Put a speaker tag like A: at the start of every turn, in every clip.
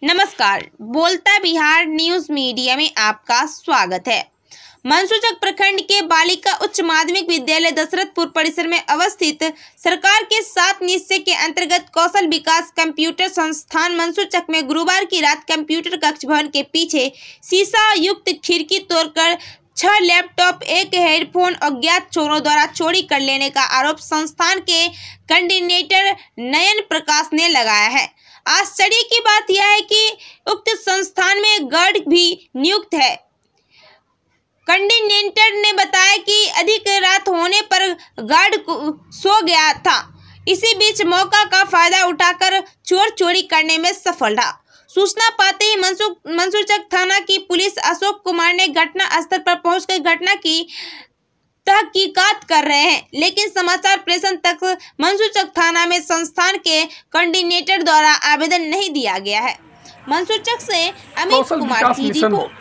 A: नमस्कार, बोलता Bihar news media में आपका स्वागत है। मंसूचक प्रखंड के बालिका उच्च माध्यमिक विद्यालय दशरथपुर परिसर में अवस्थित सरकार के 7 निश्चय के अंतर्गत कौशल विकास कंप्यूटर संस्थान मंसूचक में गुरुवार की रात कंप्यूटर कक्ष भवन के पीछे शीशा युक्त खिड़की तोड़कर 6 लैपटॉप, 1 हेडफोन अज्ञात चोरों द्वारा चोरी कर लेने का आरोप संस्थान के कोऑर्डिनेटर नयन प्रकाश ने लगाया है। आश्चर्य की बात यह है कि उक्त संस्थान में गार्ड भी नियुक्त है। कोऑर्डिनेटर ने बताया कि अधिक रात होने पर गार्ड सो गया था। इसी बीच मौका का फायदा उठाकर चोर चोरी करने में सफल रहा। सूचना पाते ही मंसूचक थाना की पुलिस अशोक कुमार ने घटना स्थल पर पहुंचकर घटना की तहकीकात कर रहे हैं, लेकिन समाचार प्रेषण तक मंसूचक थाना में संस्थान के कोऑर्डिनेटर द्वारा आवेदन नहीं दिया गया है। मंसूचक से अमित कुमार की रिपोर्ट।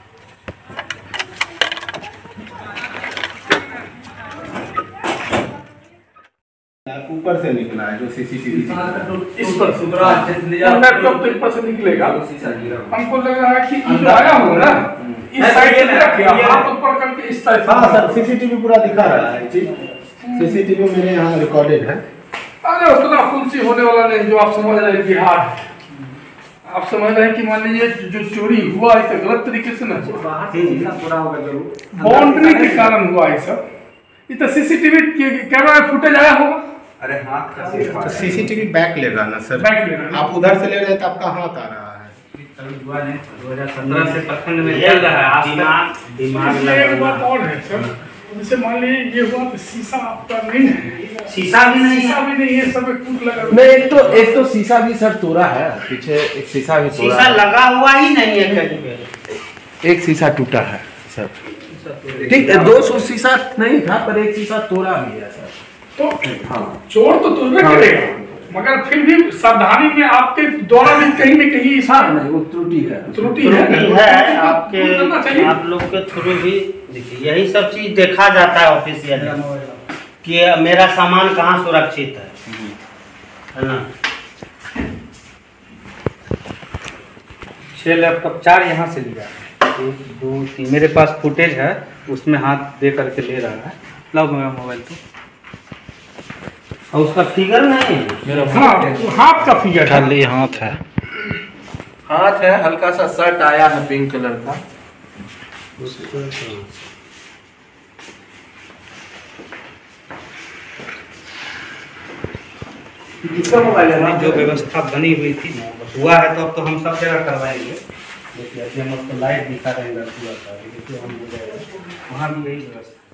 B: ऊपर से निकला है जो सीसीटीवी
C: इस पर लैपटॉप तो ऊपर से निकलेगा। हमको लग रहा है कि ये आया होगा ना, इस साइड से रखिए, हाथ ऊपर करके इस साइड।
B: हाँ सर, सीसीटीवी पूरा दिखा रहा है जी। सीसीटीवी मेरे यहाँ रिकॉर्डेड है।
C: अरे उतना खुशी होने वाला नहीं जो आप समझ रहे हैं बिहार। आप समझ रहे हैं कि मान लीजिए जो चोरी हुआ है तो गलत तरीके से ना बाउंड्री के कारण हुआ है सब। ये तो सीसीटीवी कैमरा फुटेज आया होगा।
B: अरे हाथ का सीसीटीवी बैक ले रहा ना सर,
C: बैक ले रहा।
B: आप उधर से ले रहे हैं तो आपका हाथ आ रहा है।
D: 2017 से प्रखंड में चल रहा है। दिमाग
C: एक बात और है सर, जैसे मान लीजिए ये हुआ तो शीशा आपका नहीं है।
D: शीशा भी नहीं
C: है, सब टूट लगा।
B: नहीं, एक तो शीशा भी सर तोड़ा है, पीछे एक शीशा भी तोड़ा।
D: शीशा लगा हुआ ही नहीं है कहीं पे।
B: एक शीशा टूटा है सर। ठीक है, 200 शीशा नहीं था पर एक शीशा तोड़ा भी है सर।
C: तो हाँ, चोर तो तुरंत करेगा, मगर फिर भी सावधानी में आपके द्वारा भी कहीं न कहीं
B: नहीं, वो त्रुटि
D: है आपके, आप लोग के थ्रू भी देखिए यही सब चीज देखा जाता है ऑफिशियल कि मेरा सामान कहाँ सुरक्षित है ना।
E: 6 लैपटॉप 4 यहाँ से लिया, 1 2 3 मेरे पास फुटेज है, उसमें हाथ दे करके ले रहा है। लाओ मेरा मोबाइल तो,
D: और उसका फिगर नहीं
E: मेरा
C: हाथ का फिगर
E: खाली हाथ है।
B: हाथ है, हल्का सा शर्ट आया है पिंक कलर का।
E: जो व्यवस्था बनी हुई थी ना हुआ है, तो अब तो हम सब जगह करवाएंगे। देखिए हम आपको लाइव दिखा रहे हैं, देखिए हम वहाँ भी यही व्यवस्था।